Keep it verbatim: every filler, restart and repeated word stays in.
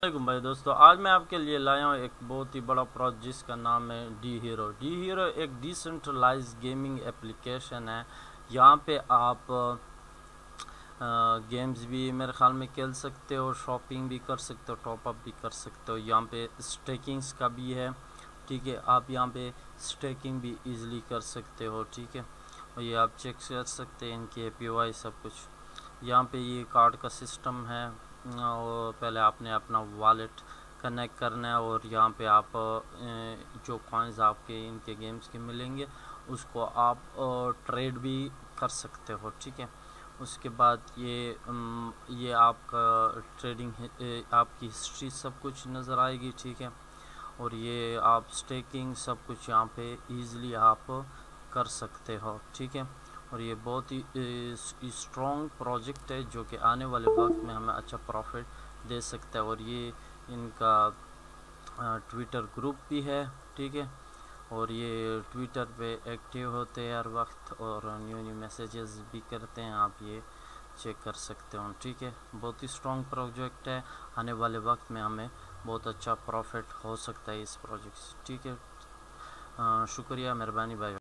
वालेकुम भाई दोस्तों, आज मैं आपके लिए लाया हूँ एक बहुत ही बड़ा प्रोजेक्ट जिसका नाम है डी हीरो। डी हीरो एक डिसेंट्रलाइज गेमिंग एप्लीकेशन है। यहाँ पे आप गेम्स भी मेरे ख्याल में खेल सकते हो, शॉपिंग भी कर सकते हो, टॉपअप भी कर सकते हो। यहाँ पे स्टेकिंग्स का भी है, ठीक है। आप यहाँ पे स्टेकिंग भी इजीली कर सकते हो, ठीक है। और ये आप चेक कर सकते हैं इनकी एपीवाई सब कुछ। यहाँ पे ये कार्ड का सिस्टम है, और पहले आपने अपना वॉलेट कनेक्ट करना है और यहाँ पे आप जो कॉइन्स आपके इनके गेम्स के मिलेंगे उसको आप ट्रेड भी कर सकते हो, ठीक है। उसके बाद ये ये आपका ट्रेडिंग आपकी हिस्ट्री सब कुछ नज़र आएगी, ठीक है। और ये आप स्टेकिंग सब कुछ यहाँ पे इजीली आप कर सकते हो, ठीक है। और ये बहुत ही स्ट्रॉन्ग प्रोजेक्ट है जो कि आने वाले वक्त में हमें अच्छा प्रॉफिट दे सकता है। और ये इनका ट्विटर ग्रुप भी है, ठीक है। और ये ट्विटर पे एक्टिव होते हैं हर वक्त और न्यू न्यू मैसेजेस भी करते हैं, आप ये चेक कर सकते हो, ठीक है। बहुत ही स्ट्रॉन्ग प्रोजेक्ट है, आने वाले वक्त में हमें बहुत अच्छा प्रॉफिट हो सकता है इस प्रोजेक्ट से, ठीक है। शुक्रिया, मेहरबानी भाई।